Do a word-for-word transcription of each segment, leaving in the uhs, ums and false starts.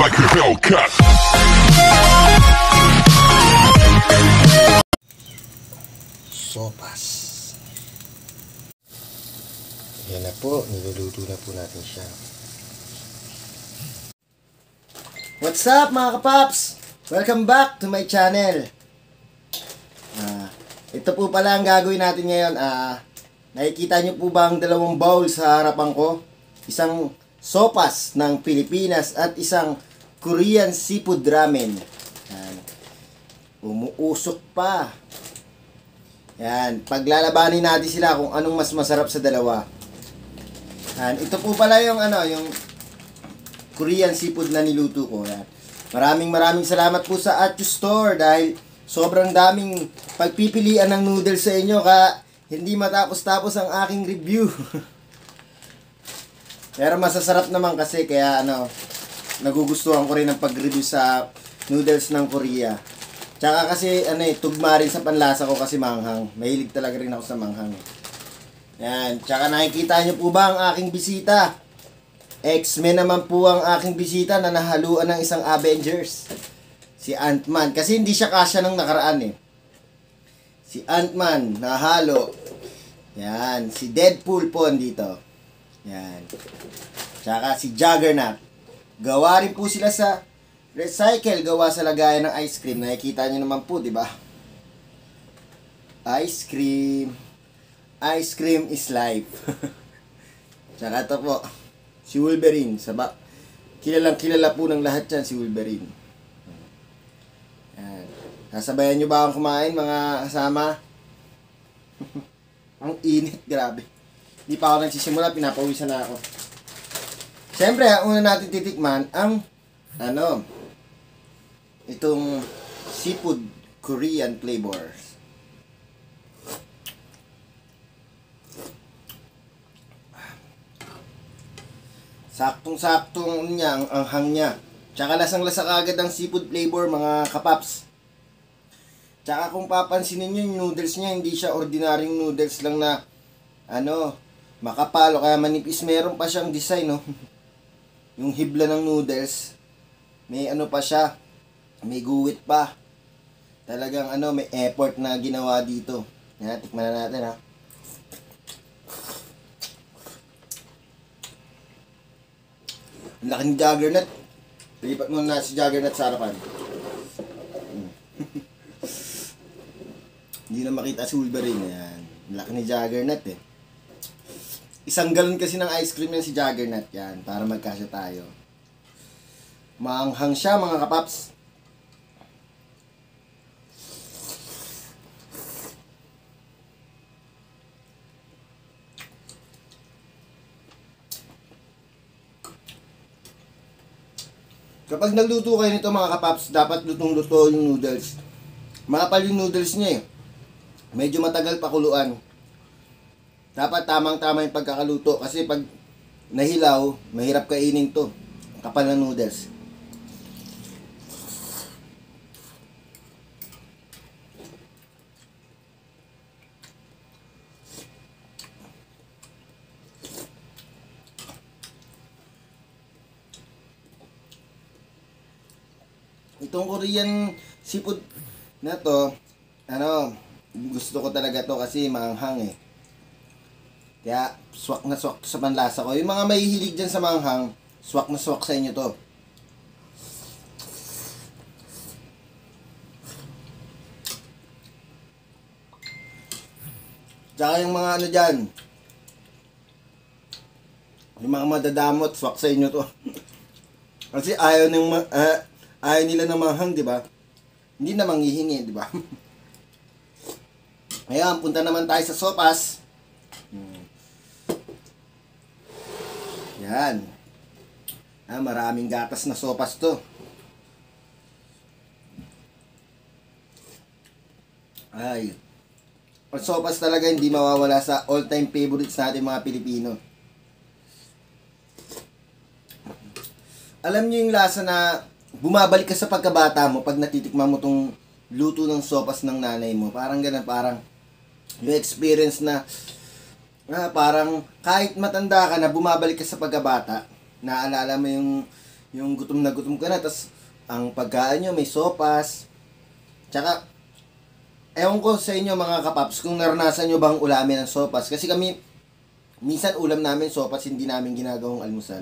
like a Hellcat. Sopas. Yan na po, niluluto na po natin siya. What's up mga kapaps? Welcome back to my channel. Ah, ito po pala ang gagawin natin ngayon. Ah, nakikita nyo po ba ang dalawang bowl sa harapan ko? Isang sopas ng Pilipinas at isang Korean seafood ramen. Yan. Umuusok pa. Yan, paglalabanin natin sila kung anong mas masarap sa dalawa. Yan, ito po pala yung ano, yung Korean seafood na niluto ko. Yan. Maraming maraming salamat po sa Atyu Store dahil sobrang daming pagpipilian ng noodles sa inyo kaya hindi matapos-tapos ang aking review. Pero masasarap naman kasi kaya ano, nagugustuhan ko rin ang pag-review sa noodles ng Korea. Tsaka kasi ano eh, tugma rin sa panlasa ko kasi manghang. Mahilig talaga rin ako sa manghang. Yan, tsaka nakikita nyo po ba ang aking bisita? X-Men naman po ang aking bisita na nahaluan ng isang Avengers. Si Ant-Man. Kasi hindi siya kasya ng nakaraan eh. Si Ant-Man, nahalo. Yan, si Deadpool po andito. Yan. Tsaka si Juggernaut. Gawa rin po sila sa recycle, gawa sa lagayan ng ice cream. Nakikita nyo naman po, di ba? Ice cream. Ice cream is life. Tsaka ito po, si Wolverine. Saba, kilalang kilala po ng lahat yan si Wolverine. Yan. Nasabayan nyo ba akong kumain mga kasama? Ang init, grabe. Hindi pa ako nagsisimula, pinapawisan na ako. Siyempre, ang una natin titikman, ang ano, itong seafood Korean flavors. Saktong-saktong niya, ang anghang niya. Tsaka lasang-lasa kagad ang seafood flavor mga kapaps. Tsaka kung papansinin nyo, yung noodles niya, hindi siya ordinaryong noodles lang na ano, makapal o kaya manipis. Meron pa siyang design, no? Yung hibla ng noodles, may ano pa siya, may guwit pa. Talagang ano, may effort na ginawa dito. Yan, tikman na natin ha. Ang laki ni Juggernaut. Lipat mo na si Juggernaut sa harapan. Hmm. Hindi na makita si Wolverine. Yan. Ang laki ni Juggernaut eh. Isang galon kasi ng ice cream yan si Juggernaut. Yan, para magkasya tayo. Maanghang siya mga kapaps. Kapag nagluto kayo nito mga kapaps, dapat lutong-luto yung noodles. Makapal yung noodles niya eh. Medyo matagal pakuluan. Dapat tamang-tama yung pagkakaluto. Kasi pag nahilaw, mahirap kainin to. Kapal ng noodles. Itong Korean seafood na to, ano, gusto ko talaga to kasi maanghang eh. Kaya, swak na swak sa panlasa ko. Yung mga mahihilig dyan sa maanghang, swak na swak sa inyo to. Tsaka yung mga ano dyan, yung mga madadamot, swak sa inyo to. Kasi ayaw ng, uh, ayaw nila ng manghang, di ba? Hindi na manghihingi, di ba? Ngayon, punta naman tayo sa sopas. Hmm. Yan. Ah, maraming gatas na sopas to. Ay. Ang sopas talaga hindi mawawala sa all-time favorites natin mga Pilipino. Alam niyo yung lasa na bumabalik ka sa pagkabata mo pag natitikman mo tong luto ng sopas ng nanay mo. Parang ganun, parang yung experience na ah, parang kahit matanda ka na, bumabalik ka sa pagkabata. Naalala mo yung yung gutom na gutom ka na, tas ang pagkain nyo may sopas. Tsaka, ewan ko sa inyo mga kapaps, kung naranasan nyo bang ulamin ng sopas. Kasi kami, minsan ulam namin sopas, hindi namin ginagawang almusal.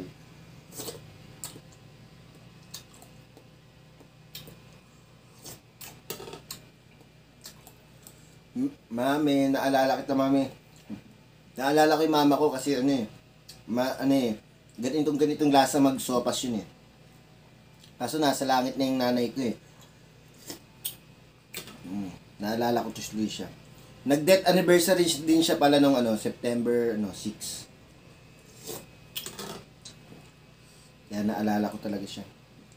Mami, naalala kita mami. Naalala ko yung mama ko kasi ano eh, ma, ano eh, ganitong ganitong lasa magsopas yun eh. Kaso nasa langit na yung nanay ko eh. Hmm, naalala ko tuloy siya. Nag-death anniversary din siya pala nung ano, September no, six. Kaya naalala ko talaga siya.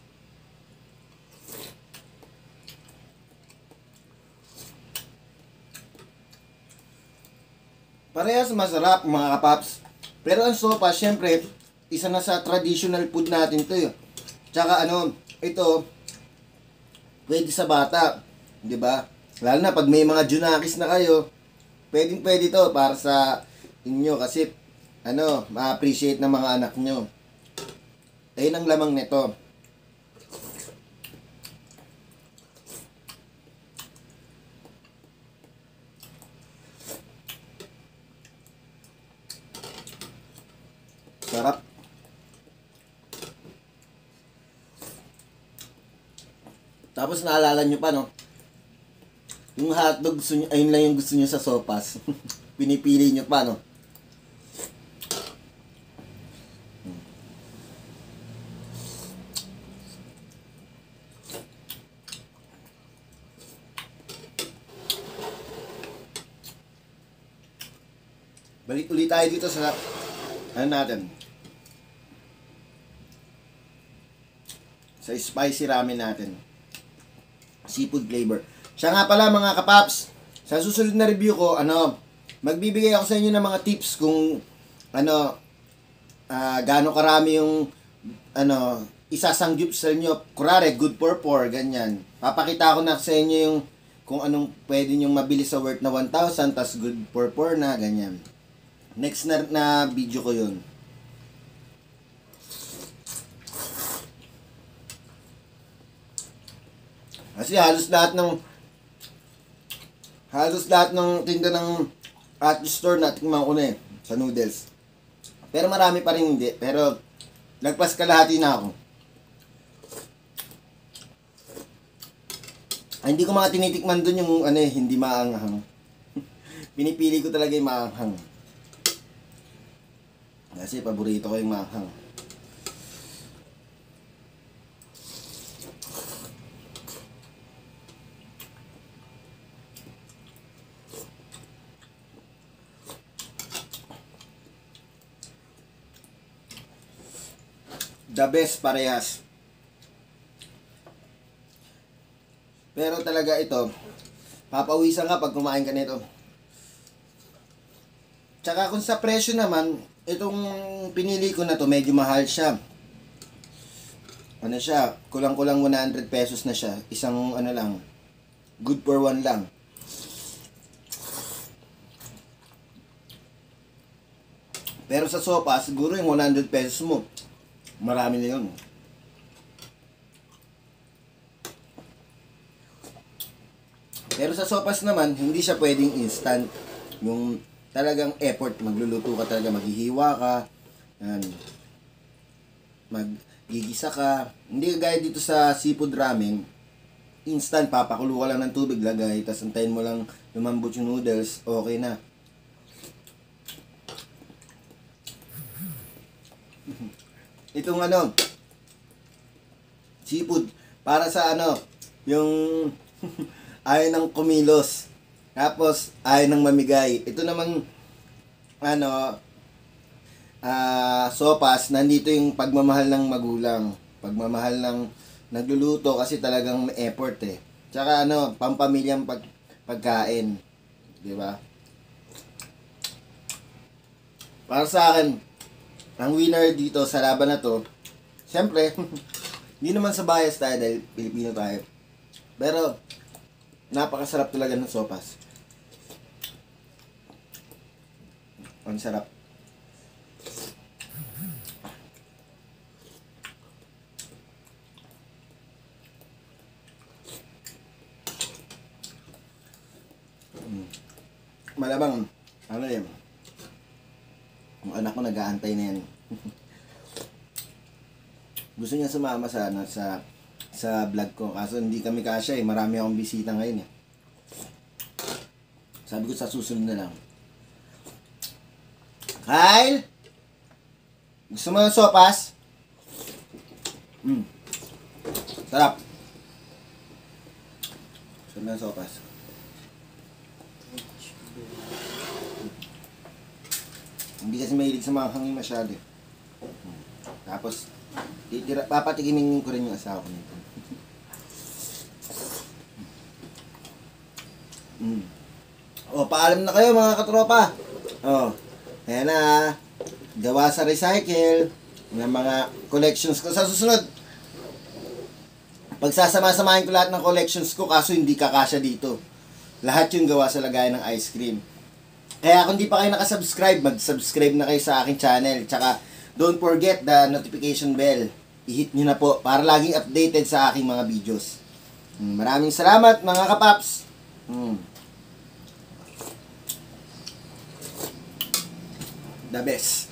Parehas masarap mga kapaps. Pero ang sopa, syempre, isa na sa traditional food natin to eh. Tsaka ano, ito, pwede sa bata. Di ba? Lalo na pag may mga junakis na kayo, pwedeng pwede to para sa inyo kasi, ano, ma-appreciate ng mga anak nyo. Ayun ang lamang nito. Sarap. Tapos naalala nyo pa, no? Yung hotdog, gusto nyo, ayun lang yung gusto nyo sa sopas. Pinipili nyo pa, no? Balik ulit tayo dito sa ano natin. Sa spicy ramen natin. Seafood flavor. Siya nga pala mga kapaps, sa susunod na review ko, ano, magbibigay ako sa inyo ng mga tips kung ano, uh, gaano karami yung ano, isasangyup sa inyo. Kurare, good for four, ganyan. Papakita ko na sa inyo yung kung anong pwede nyong mabili sa worth na one thousand, tas good for four na, ganyan. Next na, na video ko yun. Kasi halos lahat ng halos lahat ng tinda ng at store natikman ko na eh, sa noodles. Pero marami pa rin hindi. Pero nagpas kalahati na ako. Ay, hindi ko mga tinitikman dun yung ano eh, hindi maanghang. Pinipili ko talaga yung maanghang. Kasi paborito ko yung maanghang. The best parehas. Pero talaga ito, papawisan ka pag kumain ka nito. Tsaka kung sa presyo naman, itong pinili ko na to medyo mahal siya. Ano siya, kulang-kulang one hundred pesos na siya. Isang ano lang, good for one lang. Pero sa sopa, siguro yung one hundred pesos mo, marami na yun. Pero sa sopas naman, hindi siya pwedeng instant. Yung talagang effort, magluluto ka talaga, maghihiwa ka, yan, maggigisa ka. Hindi gaya dito sa seafood ramen, instant, papakulo ka lang ng tubig, lagay, tapos antayin mo lang lumambot yung noodles, okay na. Itong ano, seafood, para sa ano, yung ayaw ng kumilos, tapos ayaw ng mamigay. Ito namang ano, uh, sopas, nandito yung pagmamahal ng magulang, pagmamahal ng nagluluto kasi talagang may effort eh. Tsaka ano, pampamilyang pag, pagkain, di ba? Para sa akin, ang winner dito sa laban na to, siyempre, hindi naman sa bias tayo dahil Pilipino tayo. Pero, napakasarap talaga ng sopas. Ang sarap. Malamang, ano yun, yung anak ko nag-aantay na yan. Gusto niya sumama sa, ano, sa, sa vlog ko. Kaso hindi kami kasya eh. Marami akong bisita ngayon eh. Sabi ko sa susunod na lang. Kyle! Gusto mo ng sopas? Mm. Sarap. Gusto mo ng sopas? Hindi kasi mahilig sa mga hangin masyado. Tapos, titira, papatikimin ko rin yung asawa ko nito. Mm. O, paalam na kayo mga katropa. O, ayan na. Gawa sa recycle ng mga collections ko. Sa susunod, pagsasama-samahin ko lahat ng collections ko, kaso hindi kakasya dito. Lahat yung gawa sa lagayan ng ice cream. Kaya kung di pa kayo nakasubscribe, mag-subscribe na kayo sa aking channel. Tsaka, don't forget the notification bell. I-hit nyo na po para laging updated sa aking mga videos. Maraming salamat mga kapaps. Hmm. The best.